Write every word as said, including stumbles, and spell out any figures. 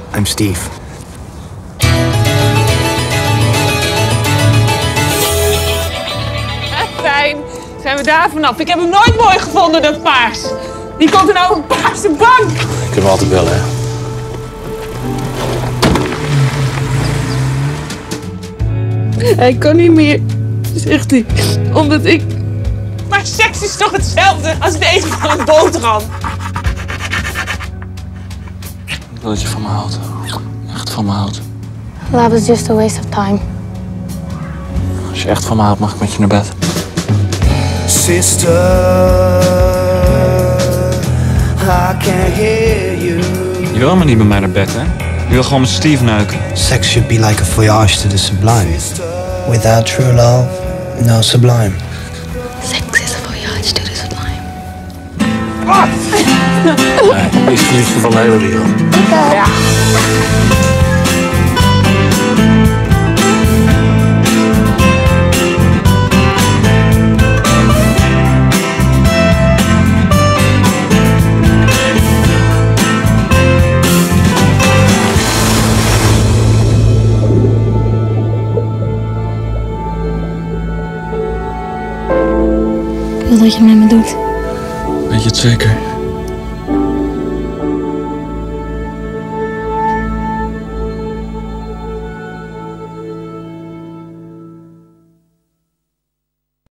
I'm Steve. Fijn, zijn we daar vanaf. Ik heb hem nooit mooi gevonden, dat paars. Die komt er nou een paarse bank. Ik heb altijd bellen, hè. Hij kan niet meer, zegt hij. Omdat ik... Maar seks is toch hetzelfde als het eten van een boterham? Ik wil dat je van me houdt. Echt van me houdt. Love is just a waste of time. Als je echt van me houdt, mag ik met je naar bed. Sister, I can't hear you. Je wil maar niet met mij naar bed, hè? Je wil gewoon met Steve neuken. Sex should be like a voyage to the sublime. Without true love, no sublime. Sex is a voyage to the sublime. Wat? Nee, die is het liefste van de hele wereld. Ja. Ik wil dat je het met me doet. Weet je het zeker?